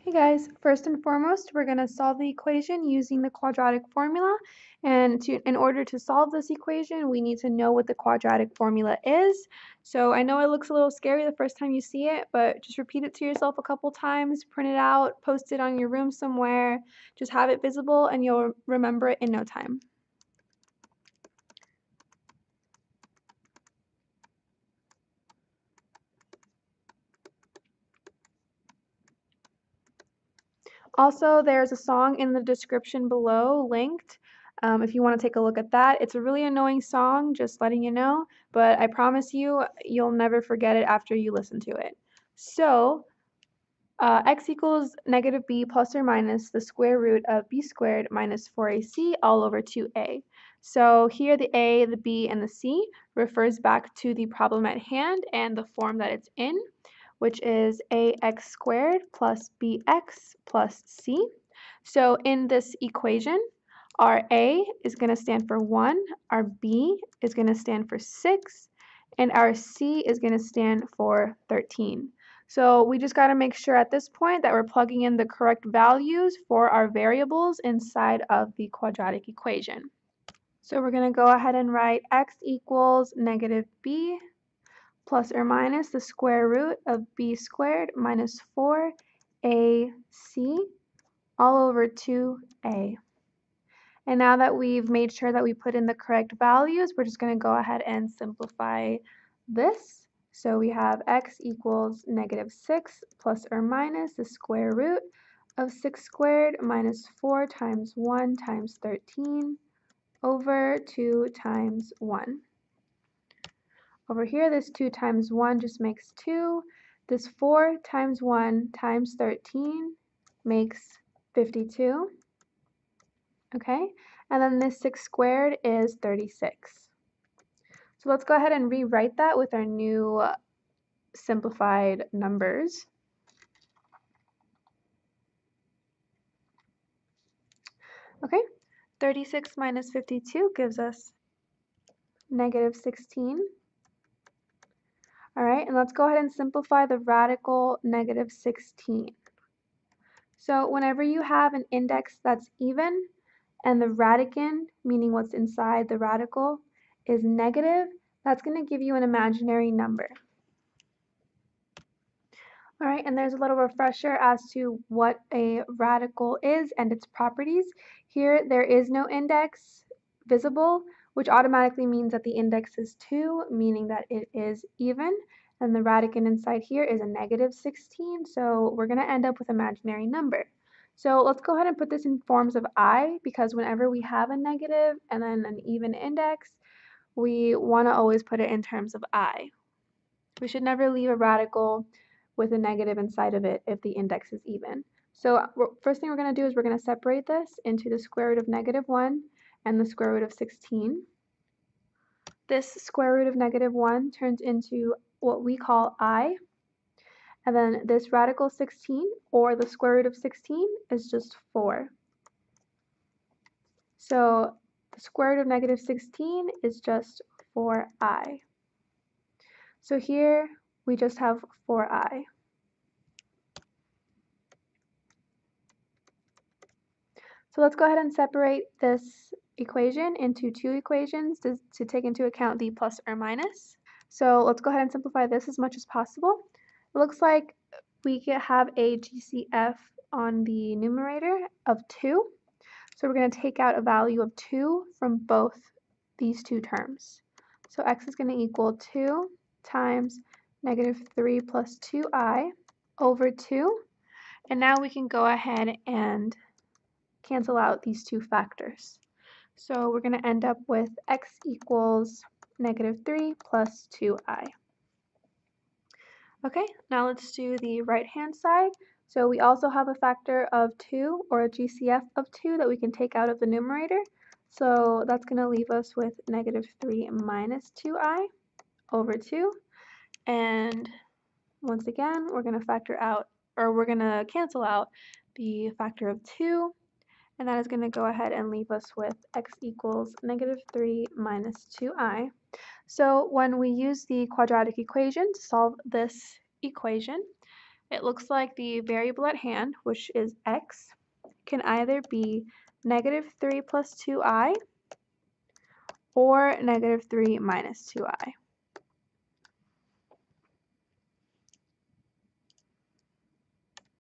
Hey guys, first and foremost, we're going to solve the equation using the quadratic formula. And in order to solve this equation, we need to know what the quadratic formula is. So I know it looks a little scary the first time you see it, but just repeat it to yourself a couple times, print it out, post it on your room somewhere, just have it visible and you'll remember it in no time. Also, there's a song in the description below linked if you want to take a look at that. It's a really annoying song, just letting you know, but I promise you, you'll never forget it after you listen to it. So, x equals negative b plus or minus the square root of b squared minus 4ac all over 2a. So here the a, the b, and the c refers back to the problem at hand and the form that it's in, which is ax squared plus bx plus c. So in this equation, our a is going to stand for 1, our b is going to stand for 6, and our c is going to stand for 13. So we just got to make sure at this point that we're plugging in the correct values for our variables inside of the quadratic equation. So we're going to go ahead and write x equals negative b plus or minus the square root of b squared minus 4ac all over 2a. And now that we've made sure that we put in the correct values, we're just going to go ahead and simplify this. So we have x equals negative 6 plus or minus the square root of 6 squared minus 4 times 1 times 13 over 2 times 1. Over here, this 2 times 1 just makes 2. This 4 times 1 times 13 makes 52. Okay, and then this 6 squared is 36. So let's go ahead and rewrite that with our new simplified numbers. Okay, 36 minus 52 gives us negative 16. All right, and let's go ahead and simplify the radical negative 16. So whenever you have an index that's even and the radicand, meaning what's inside the radical, is negative, that's going to give you an imaginary number. All right, and there's a little refresher as to what a radical is and its properties. Here, there is no index visible, which automatically means that the index is 2, meaning that it is even, and the radicand inside here is a negative 16, so we're going to end up with an imaginary number. So let's go ahead and put this in forms of I, because whenever we have a negative and then an even index, we want to always put it in terms of I. We should never leave a radical with a negative inside of it if the index is even. So first thing we're going to do is we're going to separate this into the square root of negative 1 and the square root of 16. This square root of negative 1 turns into what we call I. And then this radical 16, or the square root of 16, is just 4. So the square root of negative 16 is just 4i. So here we just have 4i. So let's go ahead and separate this equation into two equations to take into account the plus or minus. So let's go ahead and simplify this as much as possible. It looks like we can have a GCF on the numerator of 2. So we're going to take out a value of 2 from both these two terms. So x is going to equal 2 times negative 3 plus 2i over 2. And now we can go ahead and cancel out these two factors. So we're going to end up with x equals negative 3 plus 2i. Okay, now let's do the right-hand side. So we also have a factor of 2, or a GCF of 2, that we can take out of the numerator. So that's going to leave us with negative 3 minus 2i over 2. And once again, we're going to factor out, or we're going to cancel out the factor of 2. And that is going to go ahead and leave us with x equals negative 3 minus 2i. So when we use the quadratic equation to solve this equation, It looks like the variable at hand, which is x, can either be -3 plus 2i or -3 minus 2i.